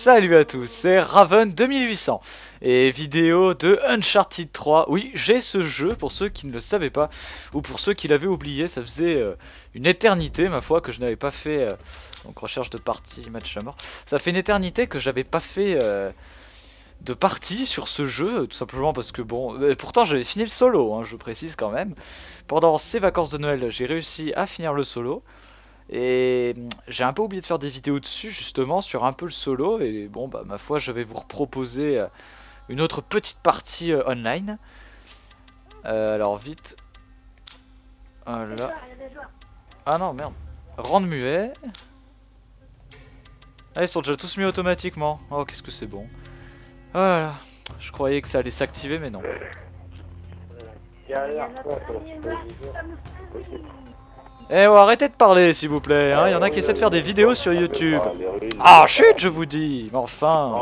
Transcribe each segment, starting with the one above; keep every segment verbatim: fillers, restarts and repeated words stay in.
Salut à tous, c'est Raven deux mille huit cents et vidéo de Uncharted trois. Oui, j'ai ce jeu pour ceux qui ne le savaient pas ou pour ceux qui l'avaient oublié. Ça faisait euh, une éternité, ma foi, que je n'avais pas fait. Euh, donc recherche de partie, match à mort. Ça fait une éternité que j'avais pas fait euh, de partie sur ce jeu, tout simplement parce que bon. Euh, pourtant j'avais fini le solo, hein, je précise quand même. Pendant ces vacances de Noël, j'ai réussi à finir le solo. Et j'ai un peu oublié de faire des vidéos dessus justement sur un peu le solo. Et bon bah ma foi je vais vous reproposer une autre petite partie euh, online. euh, Alors vite. Voilà. Ah non merde. Rendre muet. Ah ils sont déjà tous mis automatiquement. Oh qu'est-ce que c'est bon. Voilà. Je croyais que ça allait s'activer mais non. Eh oh, arrêtez de parler s'il vous plaît, hein. Il y en a qui essaient de faire des vidéos sur YouTube. Ah chut je vous dis. Mais enfin.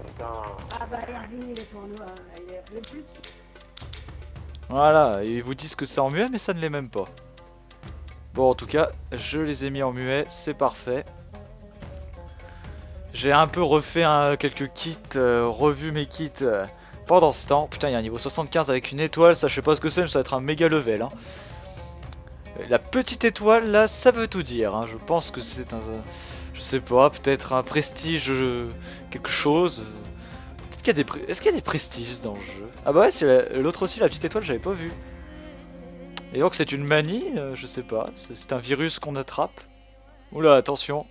Voilà, ils vous disent que c'est en muet mais ça ne l'est même pas. Bon en tout cas, je les ai mis en muet, c'est parfait. J'ai un peu refait hein, quelques kits, euh, revu mes kits euh, pendant ce temps. Putain il y a un niveau soixante-quinze avec une étoile, ça je sais pas ce que c'est mais ça va être un méga level hein. La petite étoile là, ça veut tout dire, hein. Je pense que c'est un... Je sais pas, peut-être un prestige... Euh, quelque chose... Peut-être qu'il y a des... Est-ce qu'il y a des prestiges dans le jeu? Ah bah ouais, c'est l'autre aussi, la petite étoile, j'avais pas vu. Et donc c'est une manie, euh, je sais pas. C'est un virus qu'on attrape. Oula, attention.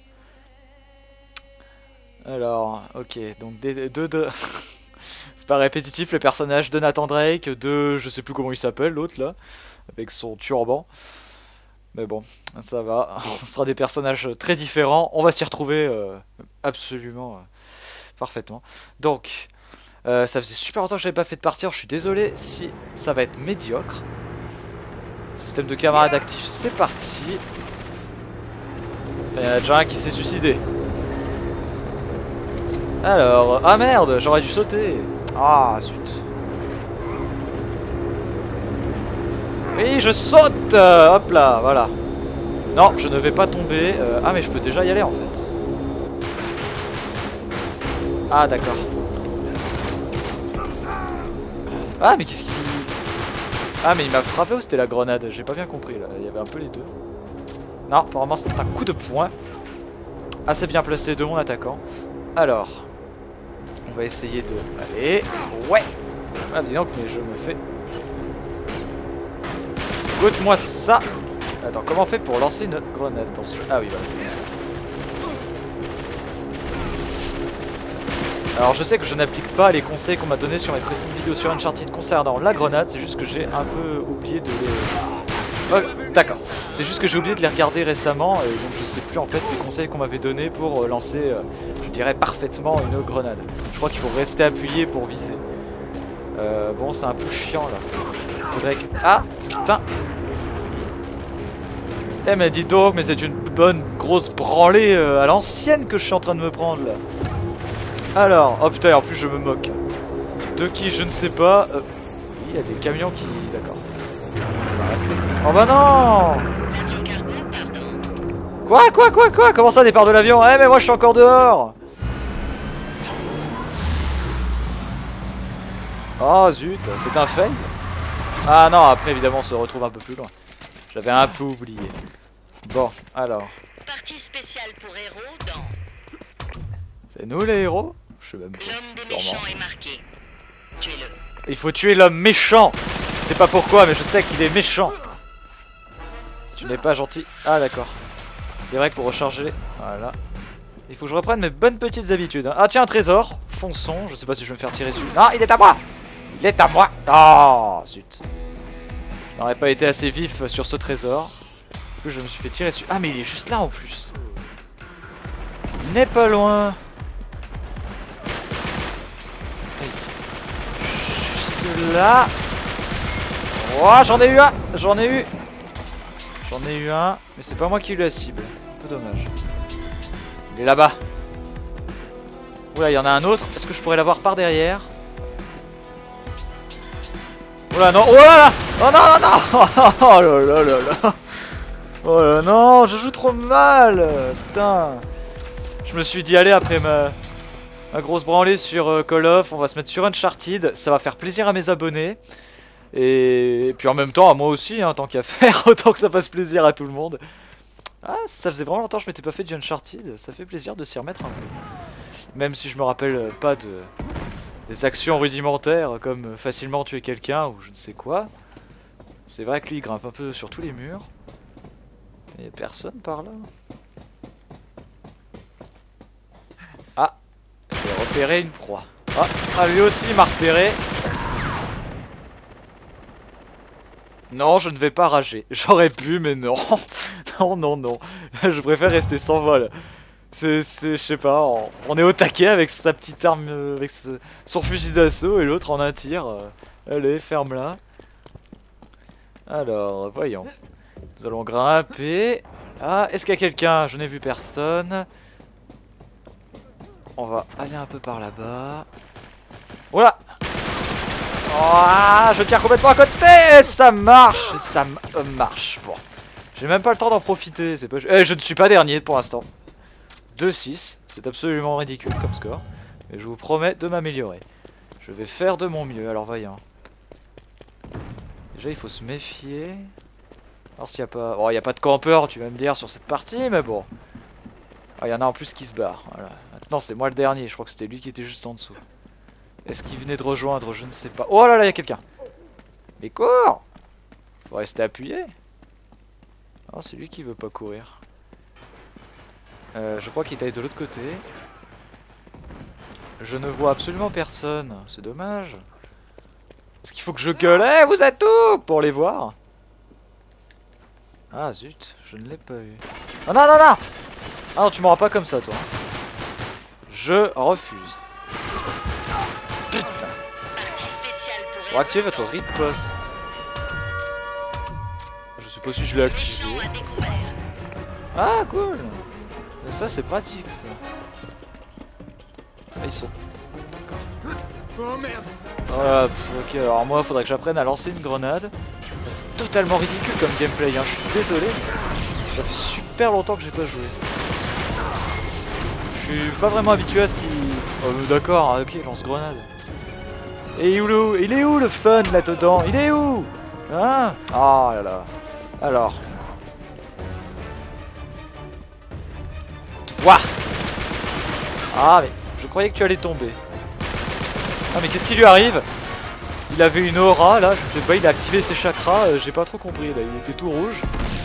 Alors, ok, donc deux... deux, deux... c'est pas répétitif, les personnages de Nathan Drake, de... Je sais plus comment il s'appelle, l'autre là. Avec son turban. Mais bon, ça va, on sera des personnages très différents, on va s'y retrouver euh, absolument euh, parfaitement. Donc, euh, ça faisait super longtemps que j'avais pas fait de partir, je suis désolé si ça va être médiocre. Système de camarades actif, c'est parti. Il y en a déjà un qui s'est suicidé. Alors, ah merde, j'aurais dû sauter. Ah, zut. Oui, je saute euh, hop là, voilà. Non, je ne vais pas tomber. Euh, ah, mais je peux déjà y aller en fait. Ah, d'accord. Ah, mais qu'est-ce qu'il... Ah, mais il m'a frappé ou c'était la grenade? J'ai pas bien compris là. Il y avait un peu les deux. Non, apparemment c'était un coup de poing. Assez bien placé de mon attaquant. Alors, on va essayer de... Allez, ouais. Ah, dis donc, mais je me fais... Écoute-moi ça. Attends, comment on fait pour lancer une grenade dans ce jeu? Ah oui, voilà, c'est comme ça. Alors je sais que je n'applique pas les conseils qu'on m'a donnés sur mes précédentes vidéos sur Uncharted concernant la grenade. C'est juste que j'ai un peu oublié de les... Oh, d'accord. C'est juste que j'ai oublié de les regarder récemment. Et donc je sais plus en fait les conseils qu'on m'avait donnés pour lancer, euh, je dirais, parfaitement une grenade. Je crois qu'il faut rester appuyé pour viser. Euh, bon, c'est un peu chiant là. Faudrait que... Ah, putain. Eh mais dis donc, mais c'est une bonne grosse branlée euh, à l'ancienne que je suis en train de me prendre là. Alors, oh putain, en plus je me moque. De qui je ne sais pas. Euh, oui, il y a des camions qui... D'accord. On va rester. Oh bah non. Quoi, quoi, quoi, quoi? Comment ça, départ de l'avion? Eh mais moi je suis encore dehors. Oh zut, c'est un fail. Ah non, après évidemment on se retrouve un peu plus loin. J'avais un peu oublié. Bon, alors. Partie spéciale pour héros dans... C'est nous les héros? Je sais même pas. L'homme des méchants est marqué. Tuez-le. Il faut tuer l'homme méchant. Je sais pas pourquoi, mais je sais qu'il est méchant. Tu n'es pas gentil. Ah d'accord. C'est vrai que pour recharger... Voilà. Il faut que je reprenne mes bonnes petites habitudes. Hein. Ah tiens, un trésor. Fonçons. Je sais pas si je vais me faire tirer dessus. Non, il est à moi. Il est à moi. Oh, zut. Je n'aurais pas été assez vif sur ce trésor. Du coup, je me suis fait tirer dessus. Ah, mais il est juste là en plus. Il n'est pas loin. Ils sont juste là. Oh, j'en ai eu un. J'en ai eu. J'en ai eu un. Mais c'est pas moi qui ai eu la cible. Un peu dommage. Il est là-bas. Oula, il y en a un autre. Est-ce que je pourrais l'avoir par derrière? Oula, non. Oh là là. Oh non, non, non. Oh là là là là. Oh là non, je joue trop mal. Putain. Je me suis dit, allez, après ma... Ma grosse branlée sur euh, Call of, on va se mettre sur Uncharted, ça va faire plaisir à mes abonnés. Et, et puis en même temps à moi aussi, hein, tant qu'à faire, autant que ça fasse plaisir à tout le monde. Ah, ça faisait vraiment longtemps que je m'étais pas fait du Uncharted, ça fait plaisir de s'y remettre un peu. Même si je me rappelle pas de des actions rudimentaires comme facilement tuer quelqu'un ou je ne sais quoi. C'est vrai que lui il grimpe un peu sur tous les murs. Il n'y a personne par là. Ah, j'ai repéré une proie. Ah, ah lui aussi il m'a repéré. Non, je ne vais pas rager. J'aurais pu, mais non. Non, non, non. Je préfère rester sans vol. C'est, je sais pas, on, on est au taquet avec sa petite arme, euh, avec ce, son fusil d'assaut et l'autre en un tir. Euh, allez, ferme-la. Alors, voyons. Nous allons grimper. Ah, est-ce qu'il y a quelqu'un? Je n'ai vu personne. On va aller un peu par là-bas. Voilà. Oh, je tire complètement à côté. Ça marche. Ça euh, marche. Bon. J'ai même pas le temps d'en profiter. C'est pas... Eh, je ne suis pas dernier pour l'instant. deux six. C'est absolument ridicule comme score. Mais je vous promets de m'améliorer. Je vais faire de mon mieux. Alors voyons. Déjà il faut se méfier. Alors s'il n'y a pas... Oh, il n'y a pas de campeur tu vas me dire sur cette partie. Mais bon. Il y en a en plus qui se barrent. Voilà. Maintenant c'est moi le dernier. Je crois que c'était lui qui était juste en dessous. Est-ce qu'il venait de rejoindre? Je ne sais pas. Oh là là, il y a quelqu'un. Mais cours! Faut rester appuyé. Non, c'est lui qui veut pas courir. Euh, je crois qu'il est allé de l'autre côté. Je ne vois absolument personne. C'est dommage. Est-ce qu'il faut que je gueule? Eh, vous êtes où? Pour les voir. Ah zut, je ne l'ai pas eu. Oh non, non, non! Ah non, tu m'auras pas comme ça, toi. Je refuse. Putain. Pour activer votre riposte. Je sais pas si je l'ai activé. Ah cool. Ça c'est pratique ça. Ah ils sont. D'accord. Oh merde. Voilà, ok, alors moi faudrait que j'apprenne à lancer une grenade. C'est totalement ridicule comme gameplay, hein. Je suis désolé. Ça fait super longtemps que j'ai pas joué. Je suis pas vraiment habitué à ce qui... Oh d'accord, ok, lance-grenade. Et où le... il est où le fun là-dedans? Il est où? Hein? Ah là là. Alors. Toi. Ah mais je croyais que tu allais tomber. Ah mais qu'est-ce qui lui arrive? Il avait une aura là, je sais pas, il a activé ses chakras, euh, j'ai pas trop compris là, il était tout rouge.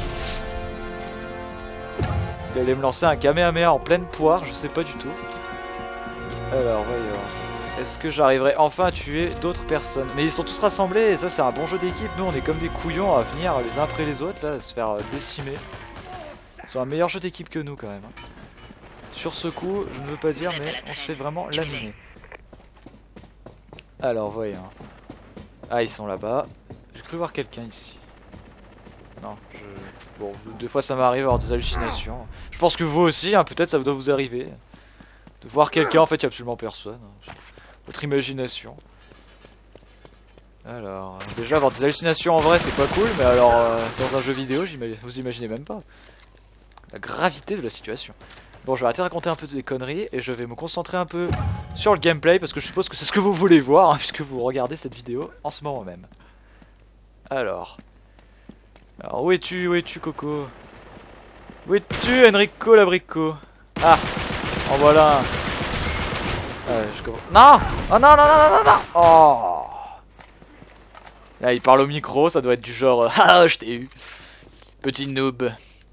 Il allait me lancer un Kamehameha en pleine poire, je sais pas du tout. Alors voyons. Est-ce que j'arriverai enfin à tuer d'autres personnes? Mais ils sont tous rassemblés et ça c'est un bon jeu d'équipe. Nous on est comme des couillons à venir les uns après les autres là, à se faire décimer. Ils sont un meilleur jeu d'équipe que nous quand même. Sur ce coup, je ne veux pas dire mais on se fait vraiment laminer. Alors voyons. Ah ils sont là-bas. J'ai cru voir quelqu'un ici. Non, je... Bon, des fois ça m'arrive d'avoir des hallucinations. Je pense que vous aussi, hein, peut-être ça doit vous arriver. De voir quelqu'un, en fait il n'y a absolument personne. Votre imagination. Alors, euh, déjà avoir des hallucinations en vrai c'est pas cool, mais alors euh, dans un jeu vidéo, vous imaginez même pas la gravité de la situation. Bon, je vais arrêter de raconter un peu des conneries et je vais me concentrer un peu sur le gameplay parce que je suppose que c'est ce que vous voulez voir hein, puisque vous regardez cette vidéo en ce moment même. Alors, alors où es-tu, où es-tu Coco? Où es-tu Enrico Labrico? Ah, en voilà un. Euh, je commence... Non! Oh non, non, non, non, non! Oh! Là, il parle au micro, ça doit être du genre... Euh, ah, je t'ai eu! Petit noob.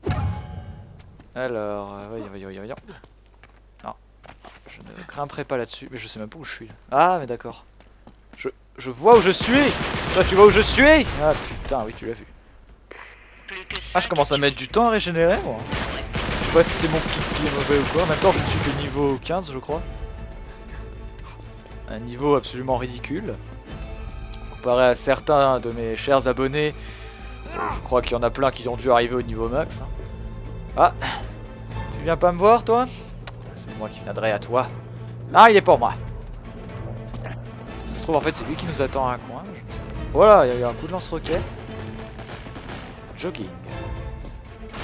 Alors, euh, voyons, voyons, voyons, voyons. Non, je ne grimperai pas là-dessus, mais je sais même pas où je suis. Ah, mais d'accord. Je, je vois où je suis! Toi, tu vois où je suis? Ah, putain, oui, tu l'as vu. Ah, je commence à mettre du temps à régénérer, moi. Je sais pas si c'est mon kit qui est mauvais ou quoi. En même temps, je ne suis que niveau quinze, je crois. Un niveau absolument ridicule. Comparé à certains de mes chers abonnés, euh, je crois qu'il y en a plein qui ont dû arriver au niveau max. Hein. Ah, tu viens pas me voir toi? C'est moi qui viendrai à toi. Ah, il est pour moi. Ça se trouve en fait c'est lui qui nous attend à un coin. Je ne sais pas. Voilà, il y a eu un coup de lance-roquette. Jogging.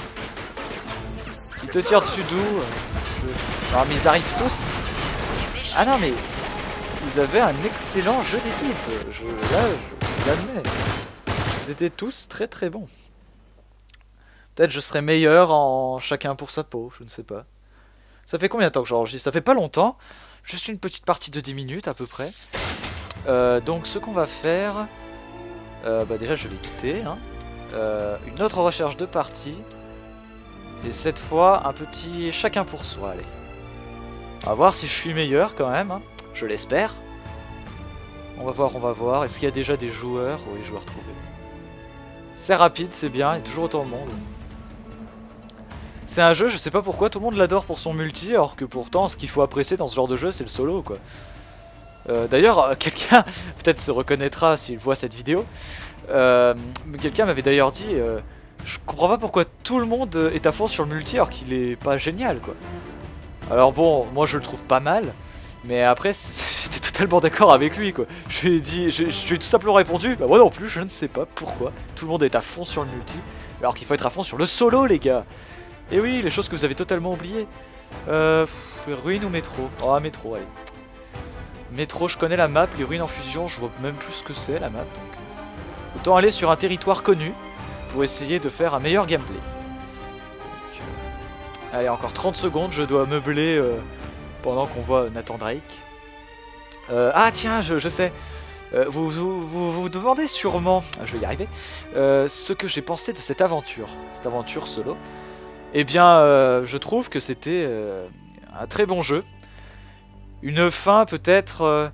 Il te tire dessus d'où? je... Non mais ils arrivent tous. Ah non mais ils avaient un excellent jeu d'équipe. Je, là, je l'admets. Ils étaient tous très très bons. Peut-être je serais meilleur en chacun pour sa peau, je ne sais pas. Ça fait combien de temps que j'enregistre? Ça fait pas longtemps. Juste une petite partie de dix minutes à peu près. Euh, donc ce qu'on va faire... Euh, bah déjà je vais quitter. Hein. Euh, une autre recherche de partie. Et cette fois un petit chacun pour soi. Allez. On va voir si je suis meilleur quand même. Hein. Je l'espère. On va voir, on va voir. Est-ce qu'il y a déjà des joueurs? Oui, joueurs trouvés. C'est rapide, c'est bien. Il y a toujours autant de monde. C'est un jeu, je sais pas pourquoi, tout le monde l'adore pour son multi, alors que pourtant ce qu'il faut apprécier dans ce genre de jeu c'est le solo quoi. Euh, D'ailleurs, quelqu'un peut-être se reconnaîtra s'il voit cette vidéo. Euh, quelqu'un m'avait d'ailleurs dit, euh, je comprends pas pourquoi tout le monde est à fond sur le multi alors qu'il est pas génial quoi. Alors bon, moi je le trouve pas mal, mais après j'étais totalement d'accord avec lui quoi. Je lui ai dit, je, je lui ai tout simplement répondu, bah moi non plus, je ne sais pas pourquoi tout le monde est à fond sur le multi, alors qu'il faut être à fond sur le solo les gars. Et oui, les choses que vous avez totalement oubliées. Euh, pff, ruines ou métro? Oh, métro, allez. Métro, je connais la map, les ruines en fusion, je vois même plus ce que c'est la map. Donc, euh, autant aller sur un territoire connu pour essayer de faire un meilleur gameplay. Donc, euh, allez, encore trente secondes, je dois meubler euh, pendant qu'on voit Nathan Drake. Euh, ah tiens, je, je sais. Euh, vous, vous, vous vous demandez sûrement, je vais y arriver, euh, ce que j'ai pensé de cette aventure. Cette aventure solo. Eh bien, euh, je trouve que c'était euh, un très bon jeu. Une fin peut-être euh,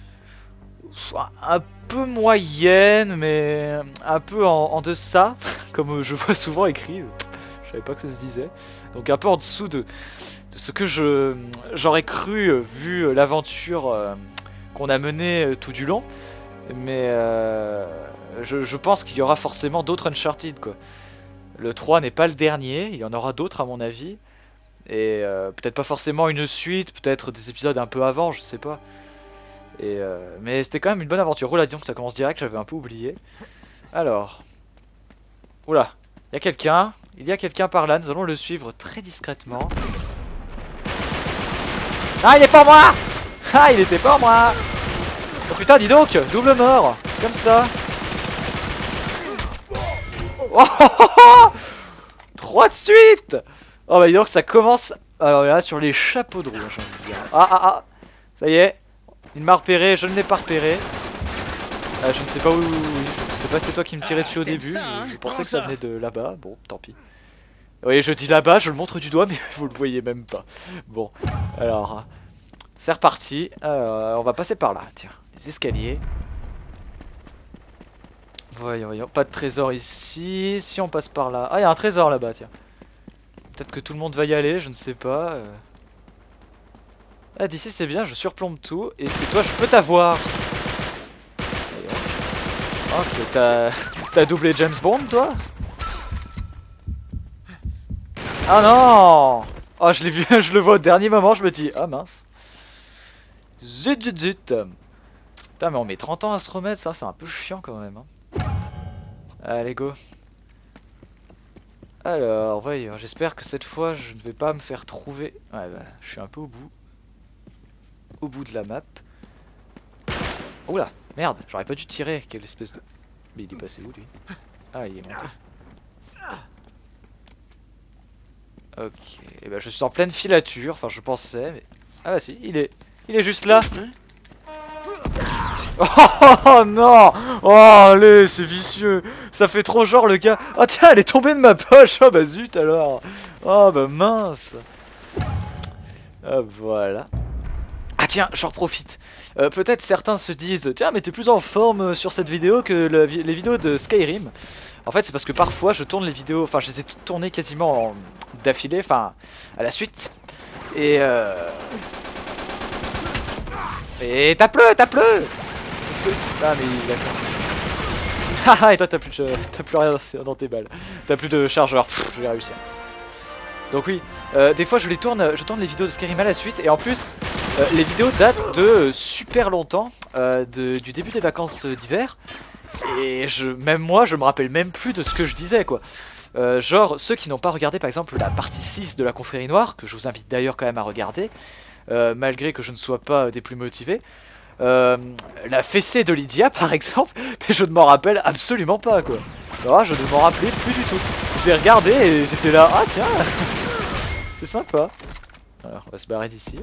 un peu moyenne, mais un peu en, en deçà, comme je vois souvent écrit. Je savais pas que ça se disait. Donc un peu en dessous de, de ce que je j'aurais cru vu l'aventure euh, qu'on a menée euh, tout du long. Mais euh, je, je pense qu'il y aura forcément d'autres Uncharted quoi. Le trois n'est pas le dernier, il y en aura d'autres à mon avis. Et euh, peut-être pas forcément une suite, peut-être des épisodes un peu avant, je sais pas. Et euh, mais c'était quand même une bonne aventure. Oula, disons que ça commence direct, j'avais un peu oublié. Alors. Oula, il y a quelqu'un. Il y a quelqu'un par là, nous allons le suivre très discrètement. Ah, il est pas moi. Ah, il était pas moi. Oh putain, dis donc, double mort. Comme ça. Oh, oh, oh, oh trois de suite. Oh bah dis donc ça commence. Alors là sur les chapeaux de roue j'ai envie de dire. Ah ah ah. Ça y est. Il m'a repéré, je ne l'ai pas repéré. euh, Je ne sais pas où. Je sais pas si c'est toi qui me tirais dessus au début. ça, hein. Je pensais Prends que ça ça. venait de là-bas. Bon tant pis. Oui je dis là-bas, je le montre du doigt mais vous le voyez même pas. Bon alors c'est reparti. Alors, on va passer par là. Tiens, les escaliers. Voyons, voyons, pas de trésor ici. Si on passe par là. Ah, il y a un trésor là-bas, tiens. Peut-être que tout le monde va y aller, je ne sais pas. euh. Ah, d'ici c'est bien, je surplombe tout. Et, et toi, je peux t'avoir. Ok, t'as t'as doublé James Bond, toi? Ah non! Oh, je l'ai vu, je le vois au dernier moment, je me dis, ah mince. Zut, zut, zut. Putain, mais on met trente ans à se remettre, ça, c'est un peu chiant quand même. Hein. Allez, go. Alors, voyons, j'espère que cette fois je ne vais pas me faire trouver. Ouais, bah, je suis un peu au bout. Au bout de la map. Oula, merde, j'aurais pas dû tirer. Quelle espèce de. Mais il est passé où lui? Ah, il est monté. Ok, et bah je suis en pleine filature. Enfin, je pensais, mais. Ah, bah si, il est. Il est juste là. Oh non! Oh allez, c'est vicieux! Ça fait trop genre le gars. Oh tiens, elle est tombée de ma poche! Oh bah zut alors! Oh bah mince! Ah voilà. Ah tiens, j'en profite. Euh, Peut-être certains se disent tiens, mais t'es plus en forme sur cette vidéo que le, les vidéos de Skyrim. En fait, c'est parce que parfois je tourne les vidéos, enfin je les ai toutes tournées quasiment d'affilée, enfin à la suite. Et euh. Et tape-le, tape-le! Que... Ah mais d'accord. Haha, et toi t'as plus, de... t'as plus rien dans tes balles. T'as plus de chargeur. Pff, je vais réussir. Donc oui, euh, des fois je les tourne, je tourne les vidéos de Skyrim à la suite. Et en plus, euh, les vidéos datent de super longtemps, euh, de, du début des vacances d'hiver. Et je, même moi je me rappelle même plus de ce que je disais quoi. Euh, genre ceux qui n'ont pas regardé par exemple la partie six de la Confrérie Noire, que je vous invite d'ailleurs quand même à regarder. euh, malgré que je ne sois pas des plus motivés. Euh, la fessée de Lydia par exemple, mais je ne m'en rappelle absolument pas quoi. Alors, je ne m'en rappelais plus du tout. Je l'ai regardé et j'étais là, ah tiens, c'est sympa. Alors on va se barrer d'ici.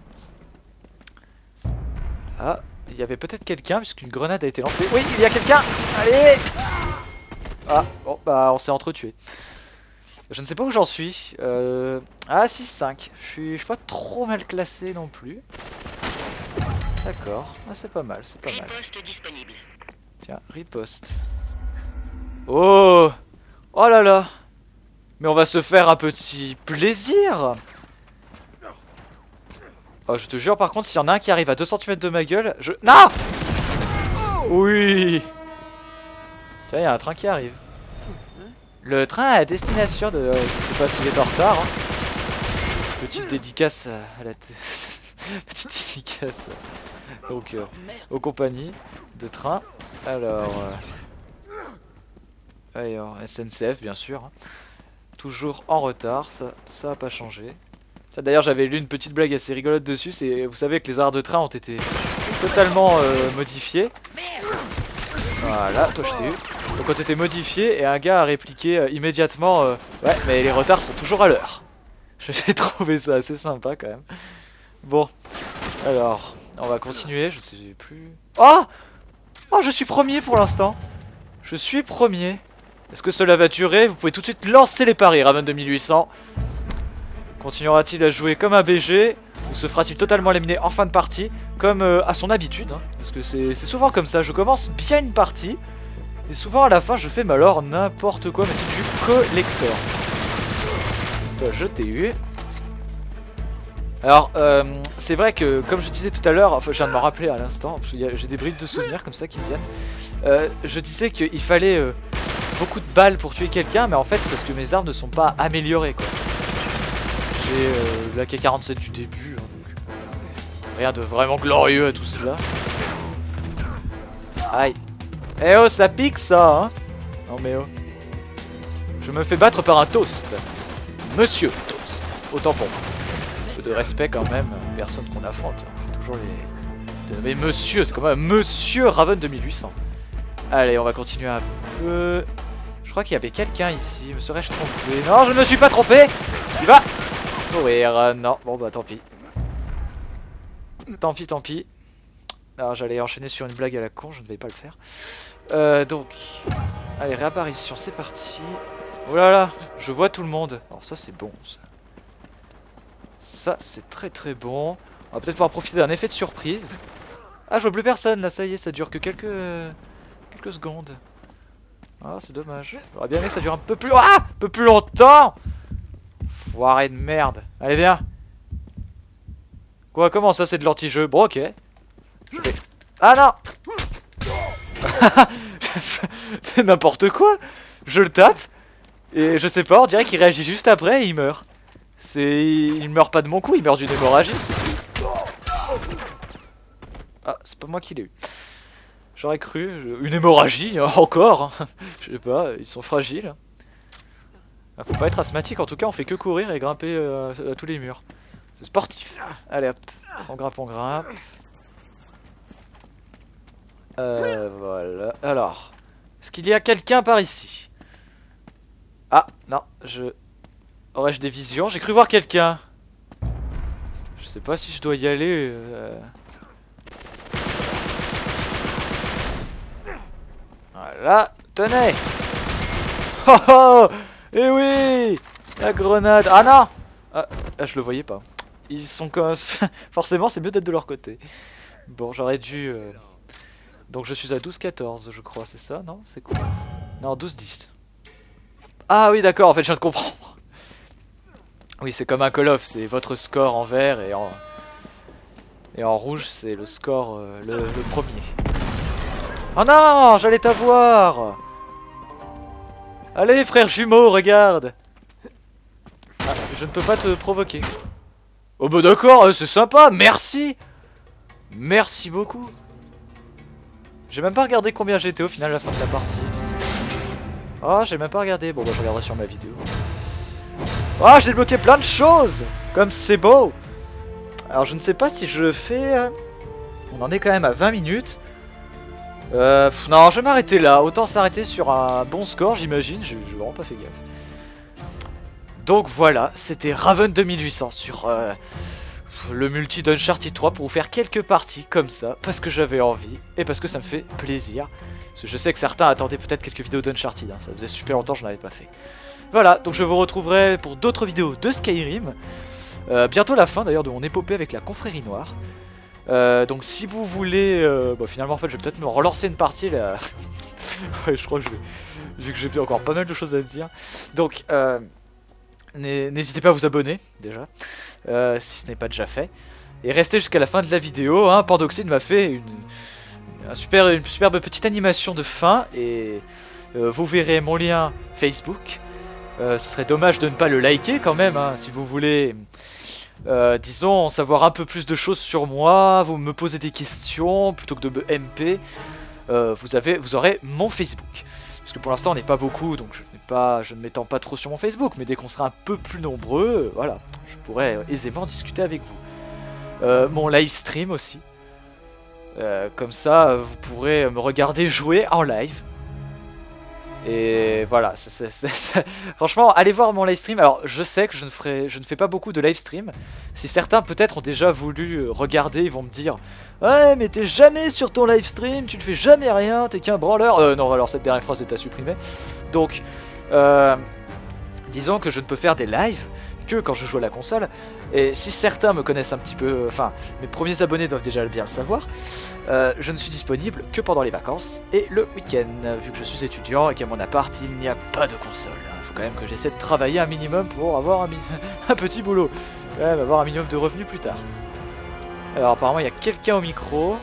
Ah, il y avait peut-être quelqu'un puisqu'une grenade a été lancée. Oui, il y a quelqu'un. Allez. Ah, bon bah on s'est entretués. Je ne sais pas où j'en suis. Euh... Ah, six cinq. Je suis, je suis pas trop mal classé non plus. D'accord, ah, c'est pas mal, c'est pas mal. Riposte disponible. Tiens, riposte. Oh, oh là là. Mais on va se faire un petit plaisir. Oh, je te jure par contre, s'il y en a un qui arrive à deux centimètres de ma gueule, je... Non. Oui. Tiens, il y a un train qui arrive. Le train à destination de... Euh, je ne sais pas s'il est en retard. Hein. Petite dédicace à la... Petite dédicace... Donc, euh, aux compagnies de train. Alors... Euh... Alors, S N C F bien sûr. Hein. Toujours en retard, ça ça a pas changé. D'ailleurs j'avais lu une petite blague assez rigolote dessus, c'est vous savez que les horaires de train ont été totalement euh, modifiés. Voilà, toi je t'ai eu. Donc ont été modifiés et un gars a répliqué euh, immédiatement euh, ouais mais les retards sont toujours à l'heure. J'ai trouvé ça assez sympa quand même. Bon, alors on va continuer, je sais plus... Oh, oh je suis premier pour l'instant. Je suis premier. Est-ce que cela va durer? Vous pouvez tout de suite lancer les paris, Raven deux mille huit cents. Continuera-t-il à jouer comme un B G ou se fera-t-il totalement éliminer en fin de partie comme euh, à son habitude hein, parce que c'est souvent comme ça, je commence bien une partie et souvent à la fin je fais mais alors n'importe quoi, mais c'est du collector. Toi je t'ai eu. Alors euh, c'est vrai que comme je disais tout à l'heure, enfin je viens de m'en rappeler à l'instant, j'ai des brides de souvenirs comme ça qui me viennent. Euh, je disais qu'il fallait euh, beaucoup de balles pour tuer quelqu'un, mais en fait c'est parce que mes armes ne sont pas améliorées quoi. J'ai euh, la K quarante-sept du début, hein, donc euh, rien de vraiment glorieux à tout cela. Aïe. Eh oh ça pique ça hein. Non mais oh. Je me fais battre par un toast. Monsieur Toast. Autant pour moi. Un peu de respect quand même, personne qu'on affronte. Hein. Toujours les... Mais monsieur, c'est quand même Monsieur Raven deux mille huit cents. Allez, on va continuer un peu. Je crois qu'il y avait quelqu'un ici. Me serais-je trompé? Non, je ne me suis pas trompé. Il va courir. Euh, non, bon bah tant pis. Tant pis, tant pis. Alors j'allais enchaîner sur une blague à la con, je ne vais pas le faire. Euh, donc, allez, réapparition, c'est parti. Oh là là, je vois tout le monde. Alors ça c'est bon. Ça, ça c'est très très bon. On va peut-être pouvoir profiter d'un effet de surprise. Ah, je vois plus personne là, ça y est, ça dure que quelques... quelques secondes. Ah, c'est dommage. J'aurais bien aimé que ça dure un peu plus... Ah, un peu plus longtemps. Foiré de merde. Allez, viens. Quoi, comment ça, c'est de l'anti-jeu? Bon, ok. Je vais... Ah non. C'est n'importe quoi. Je le tape. Et je sais pas, on dirait qu'il réagit juste après et il meurt. C'est... Il meurt pas de mon coup, il meurt d'une hémorragie. Ah, c'est pas moi qui l'ai eu. J'aurais cru. Une hémorragie, encore. Je sais pas, ils sont fragiles. Ah, faut pas être asthmatique, en tout cas on fait que courir et grimper euh, à tous les murs. C'est sportif. Allez hop, on grimpe, on grimpe. Euh, voilà. Alors, est-ce qu'il y a quelqu'un par ici? Ah, non, je... Aurais-je des visions? J'ai cru voir quelqu'un. Je sais pas si je dois y aller. Euh... Voilà, tenez. Oh oh. Eh oui. La grenade. Ah non. Ah, ah je le voyais pas. Ils sont comme... Forcément c'est mieux d'être de leur côté. Bon j'aurais dû... Euh... Donc je suis à douze quatorze je crois, c'est ça? Non, c'est quoi? Non, douze dix. Ah oui d'accord, en fait je viens de comprendre. Oui c'est comme un Call of, c'est votre score en vert et en... Et en rouge c'est le score, euh, le, le premier. Oh non, j'allais t'avoir. Allez frère jumeau, regarde. Ah, je ne peux pas te provoquer. Oh bah d'accord, c'est sympa, merci. Merci beaucoup. J'ai même pas regardé combien j'étais au final à la fin de la partie. Oh, j'ai même pas regardé. Bon bah je regarderai sur ma vidéo. Oh, j'ai débloqué plein de choses. Comme c'est beau. Alors je ne sais pas si je fais... Euh, on en est quand même à vingt minutes. Euh, pff, non, je vais m'arrêter là. Autant s'arrêter sur un bon score, j'imagine. J'ai vraiment pas fait gaffe. Donc voilà, c'était Raven deux mille huit cents sur euh, le multi d'Uncharted trois pour vous faire quelques parties comme ça. Parce que j'avais envie et parce que ça me fait plaisir. Parce que je sais que certains attendaient peut-être quelques vidéos d'Uncharted. Hein. Ça faisait super longtemps que je n'avais pas fait. Voilà, donc je vous retrouverai pour d'autres vidéos de Skyrim. Euh, bientôt la fin d'ailleurs de mon épopée avec la confrérie noire. Euh, donc si vous voulez... Euh, bah, finalement en fait je vais peut-être me relancer une partie là. Ouais, je crois que je vais... Vu que j'ai encore pas mal de choses à dire. Donc euh, n'hésitez pas à vous abonner déjà. Euh, si ce n'est pas déjà fait. Et restez jusqu'à la fin de la vidéo. Hein. Pandoxine m'a fait une, un super, une superbe petite animation de fin. Et euh, vous verrez mon lien Facebook. Euh, ce serait dommage de ne pas le liker quand même, hein, si vous voulez, euh, disons, savoir un peu plus de choses sur moi, vous me posez des questions, plutôt que de me M P, euh, vous, avez, vous aurez mon Facebook. Parce que pour l'instant on n'est pas beaucoup, donc je, pas, je ne m'étends pas trop sur mon Facebook, mais dès qu'on sera un peu plus nombreux, euh, voilà, je pourrai euh, aisément discuter avec vous. Euh, mon live stream aussi, euh, comme ça vous pourrez me regarder jouer en live. Et voilà, c est, c est, c est... franchement, allez voir mon live stream. Alors, je sais que je ne, ferai, je ne fais pas beaucoup de live stream. Si certains peut-être ont déjà voulu regarder, ils vont me dire ouais, mais t'es jamais sur ton live stream, tu ne fais jamais rien, t'es qu'un branleur. Euh, non, alors cette dernière phrase est à supprimer. Donc, euh, disons que je ne peux faire des lives que quand je joue à la console. Et si certains me connaissent un petit peu, enfin, mes premiers abonnés doivent déjà bien le savoir, euh, je ne suis disponible que pendant les vacances et le week-end, vu que je suis étudiant et qu'à mon appart, il n'y a pas de console. Il faut quand même que j'essaie de travailler un minimum pour avoir un, mi un petit boulot, quand même avoir un minimum de revenus plus tard. Alors apparemment, il y a quelqu'un au micro.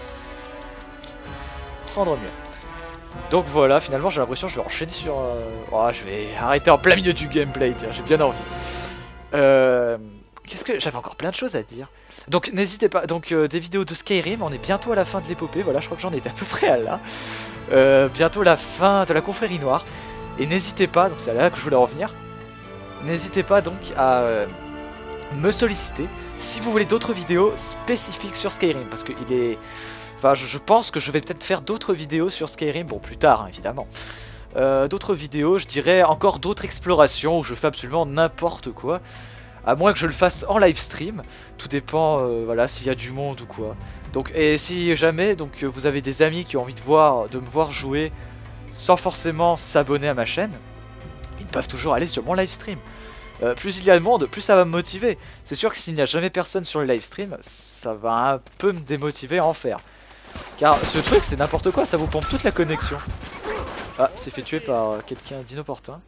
Prendre mieux. Donc voilà, finalement, j'ai l'impression que je vais enchaîner sur... Euh... Oh, je vais arrêter en plein milieu du gameplay, tiens, j'ai bien envie. Euh... Qu'est-ce que... J'avais encore plein de choses à dire. Donc n'hésitez pas, donc euh, des vidéos de Skyrim, on est bientôt à la fin de l'épopée, voilà, je crois que j'en étais à peu près à là. Euh, bientôt la fin de la confrérie noire. Et n'hésitez pas, donc c'est là que je voulais revenir, n'hésitez pas donc à euh, me solliciter si vous voulez d'autres vidéos spécifiques sur Skyrim, parce qu'il est... Enfin, je, je pense que je vais peut-être faire d'autres vidéos sur Skyrim, bon plus tard hein, évidemment. Euh, d'autres vidéos, je dirais encore d'autres explorations où je fais absolument n'importe quoi. À moins que je le fasse en live stream, tout dépend, euh, voilà, s'il y a du monde ou quoi. Donc, et si jamais, donc vous avez des amis qui ont envie de voir, de me voir jouer, sans forcément s'abonner à ma chaîne, ils peuvent toujours aller sur mon live stream. Euh, plus il y a de monde, plus ça va me motiver. C'est sûr que s'il n'y a jamais personne sur le live stream, ça va un peu me démotiver à en faire. Car ce truc, c'est n'importe quoi, ça vous pompe toute la connexion. Ah, c'est fait tuer par quelqu'un d'inopportun.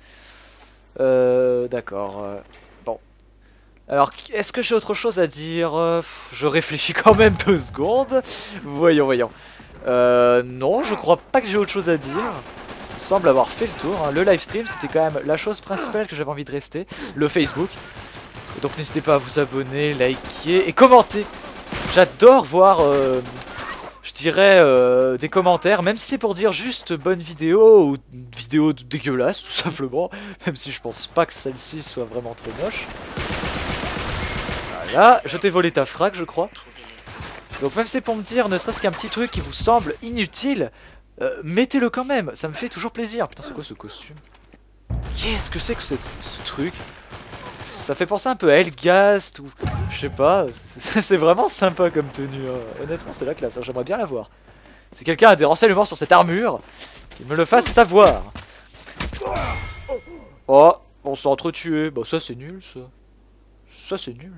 Euh, d'accord. Euh... Alors, est-ce que j'ai autre chose à dire? Je réfléchis quand même deux secondes. Voyons, voyons. Euh, non, je crois pas que j'ai autre chose à dire. Il semble avoir fait le tour. Hein. Le live stream, c'était quand même la chose principale que j'avais envie de rester. Le Facebook. Donc n'hésitez pas à vous abonner, liker et commenter. J'adore voir, euh, je dirais, euh, des commentaires. Même si c'est pour dire juste bonne vidéo ou vidéo dégueulasse, tout simplement. Même si je pense pas que celle-ci soit vraiment trop moche. Là, je t'ai volé ta frappe, je crois. Donc même si c'est pour me dire, ne serait-ce qu'un petit truc qui vous semble inutile, euh, mettez-le quand même, ça me fait toujours plaisir. Putain, c'est quoi ce costume? Qu'est-ce que c'est que ce, ce truc? Ça fait penser un peu à Helghast ou... Je sais pas, c'est vraiment sympa comme tenue. Hein. Honnêtement, c'est la classe, hein. J'aimerais bien la voir. Si quelqu'un a des renseignements sur cette armure, qu'il me le fasse savoir. Oh, on s'est entretués. Bah ça c'est nul, ça. Ça c'est nul.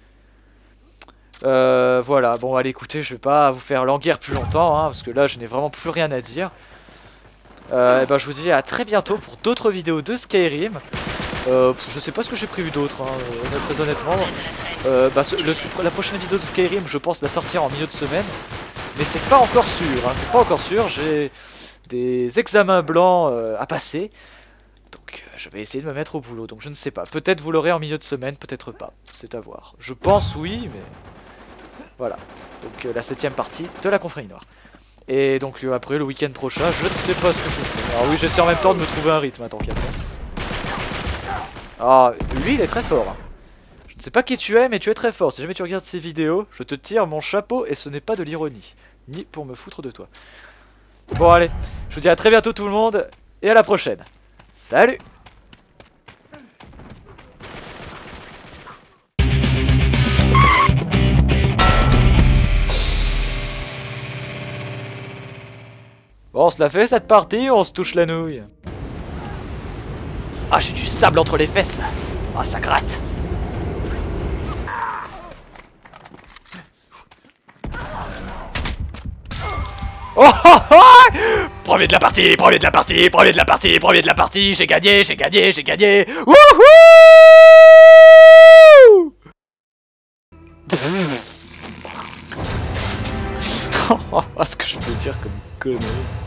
Euh, voilà, bon allez écoutez, je vais pas vous faire languir plus longtemps, hein, parce que là je n'ai vraiment plus rien à dire. Euh, et ben je vous dis à très bientôt pour d'autres vidéos de Skyrim. Euh, je sais pas ce que j'ai prévu d'autre, hein, très honnêtement. Euh, bah, le, la prochaine vidéo de Skyrim, je pense la sortir en milieu de semaine. Mais c'est pas encore sûr, hein, c'est pas encore sûr, j'ai des examens blancs euh, à passer. Donc je vais essayer de me mettre au boulot, donc je ne sais pas. Peut-être vous l'aurez en milieu de semaine, peut-être pas, c'est à voir. Je pense oui, mais... Voilà, donc euh, la septième partie de la confrérie noire. Et donc euh, après le week-end prochain, je ne sais pas ce que je fais. Alors oui, j'essaie en même temps de me trouver un rythme, tant qu'à faire. Ah, lui il est très fort. Hein. Je ne sais pas qui tu es, mais tu es très fort. Si jamais tu regardes ces vidéos, je te tire mon chapeau et ce n'est pas de l'ironie. Ni pour me foutre de toi. Bon allez, je vous dis à très bientôt tout le monde, et à la prochaine. Salut! Bon, on se la fait cette partie ou on se touche la nouille? Ah, j'ai du sable entre les fesses. Ah, ça gratte. Oh, oh, oh, premier de la partie, premier de la partie, premier de la partie, premier de la partie, j'ai gagné, j'ai gagné, j'ai gagné. Wouhou! Oh, ce que je peux dire comme connerie.